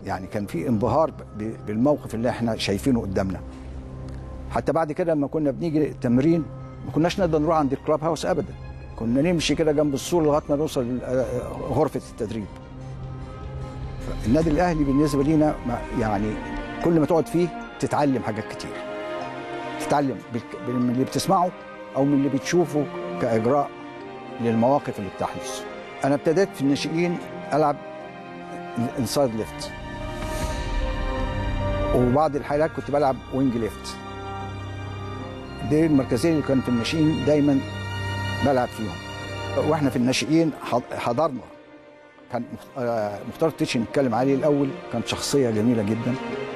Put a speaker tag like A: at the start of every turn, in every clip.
A: يعني كان في انبهار بالموقف اللي احنا شايفينه قدامنا. حتى بعد كده لما كنا بنيجي التمرين ما كناش نقدر نروح عند الكلاب هاوس ابدا، كنا نمشي كده جنب السور لغايه ما نوصل غرفه التدريب. النادي الاهلي بالنسبه لينا يعني كل ما تقعد فيه تتعلم حاجات كتير، تتعلم من اللي بتسمعه او من اللي بتشوفه كاجراء للمواقف اللي بتحدث. انا ابتديت في الناشئين العب انسايد ليفت، وبعض الحالات كنت بلعب وينج ليفت. دي المركزين اللي كانوا في الناشئين دايما بلعب فيهم. واحنا في الناشئين حضرنا، كان مختار التتش نتكلم عليه الاول، كان شخصيه جميله جدا،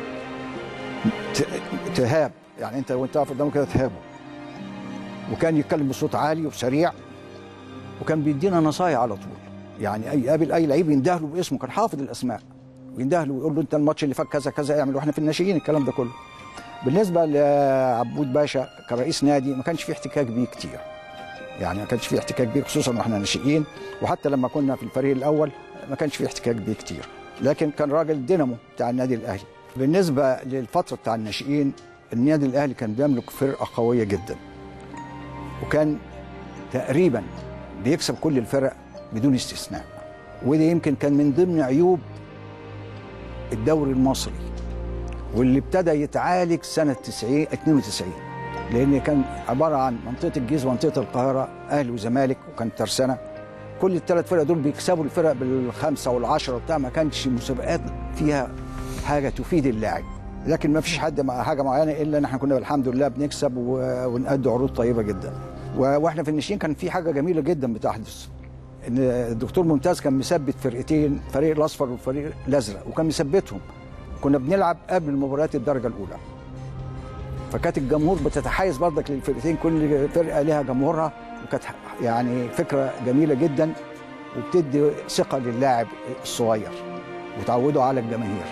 A: تهاب، يعني انت وانت واقف قدامه كده تهابه، وكان يتكلم بصوت عالي وسريع، وكان بيدينا نصايح على طول. يعني يقابل اي لعيب ينده له باسمه، كان حافظ الاسماء، وينده له ويقول له انت الماتش اللي فات كذا كذا اعمل، واحنا في الناشئين الكلام ده كله. بالنسبه لعبود باشا كرئيس نادي ما كانش فيه احتكاك بيه كتير، يعني ما كانش فيه احتكاك بيه خصوصا واحنا ناشئين، وحتى لما كنا في الفريق الاول ما كانش فيه احتكاك بيه كتير، لكن كان راجل دينامو بتاع النادي الاهلي. بالنسبه للفتره بتاع الناشئين النادي الاهلي كان بيملك فرقه قويه جدا، وكان تقريبا بيكسب كل الفرق بدون استثناء، وده يمكن كان من ضمن عيوب الدوري المصري، واللي ابتدى يتعالج سنه 92، لان كان عباره عن منطقه الجيزه ومنطقه القاهره، اهلي وزمالك، وكان ترسانه، كل الثلاث فرق دول بيكسبوا الفرق بالخمسه والعشره وبتاع، ما كانش مسابقات فيها حاجه تفيد اللاعب، لكن ما فيش حد مع حاجه معينه الا ان احنا كنا الحمد لله بنكسب ونأدي عروض طيبه جدا. واحنا في الناشئين كان في حاجه جميله جدا بتحدث، ان الدكتور ممتاز كان مثبت فرقتين، فريق الاصفر والفريق الازرق، وكان مثبتهم، كنا بنلعب قبل مباريات الدرجه الاولى، فكانت الجمهور بتتحيز برضك للفرقتين، كل فرقه لها جمهورها، وكانت يعني فكره جميله جدا، وبتدي ثقه للاعب الصغير وتعوده على الجماهير.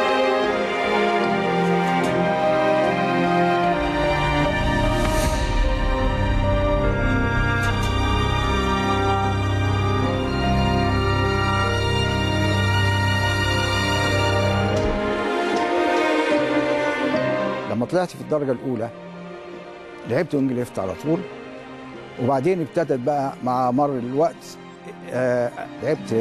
A: لما طلعت في الدرجه الاولى لعبت وينج ليفت على طول، وبعدين ابتدت بقى مع مر الوقت لعبت